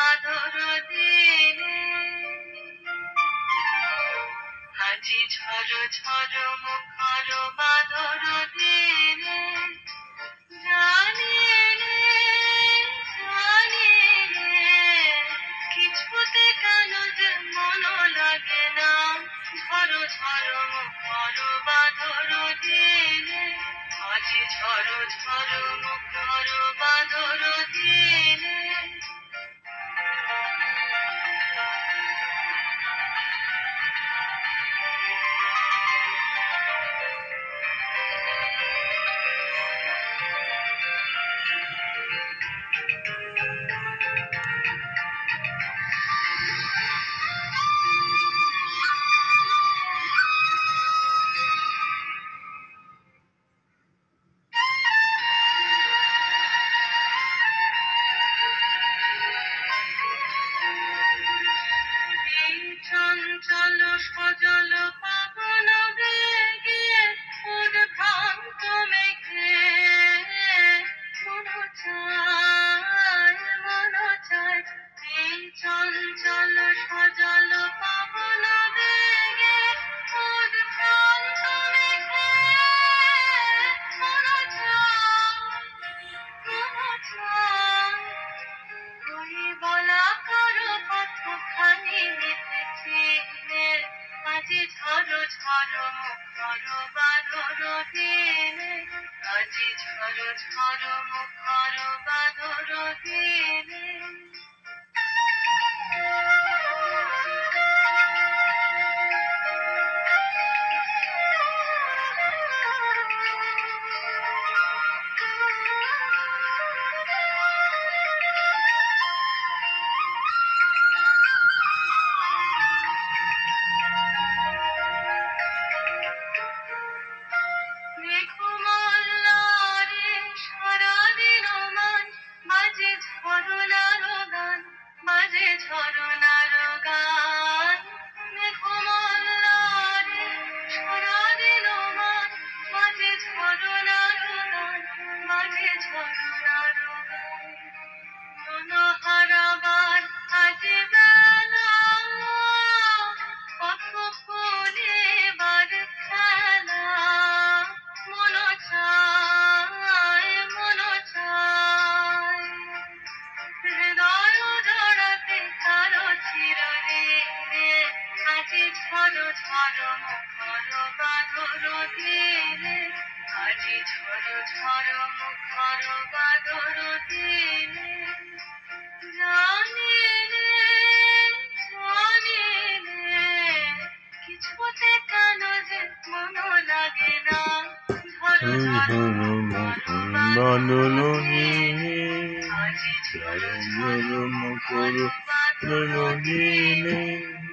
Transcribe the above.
বাদর দিনে আজি ঝড় ঝড় মুখর বাদর দিনে জানিলে জানিলে কিছুতে কেন যে মন লাগে না ঝড় ঝড় মুখর বাদর দিনে আজি ঝড় ঝড় মুখর বাদর দিনে চঞ্চল সজল পাবন বেগে উদ্ভ্রান্ত মেঘে মন চায় এই চঞ্চল সজল পাবন বেগে উদ্ভ্রান্ত মেঘে মন চায় ওই বলা করো কতখানি মেতেছে আজি ঝড় ঝড় মুখর বাদর দিনে আজি ঝড় ঝড় মুখর বাদর দিনে মেঘমালারে সারাদিন মান বাজে ঝরনার গান বাজে ঝরনার গান মেঘমালারে সারাদিন মান বাজে ঝরনার গান বাজে ঝরনার গান মন হারাবার আজ বেলা কত ফুলে বার খেলা মন চায় হৃদয় জড়াতে কারো চিররে আজি ঝড় ঝড় মুখর বাদর দিনে আজি ঝড় ঝড় মুখর বাদর দিনে জানিলে জানিলে কিছুতে কেন যে মন লাগে না ঝড় ঝড় মুখর বাদর দিনে আজি ঝড় ঝড় মুখর বাদর দিনে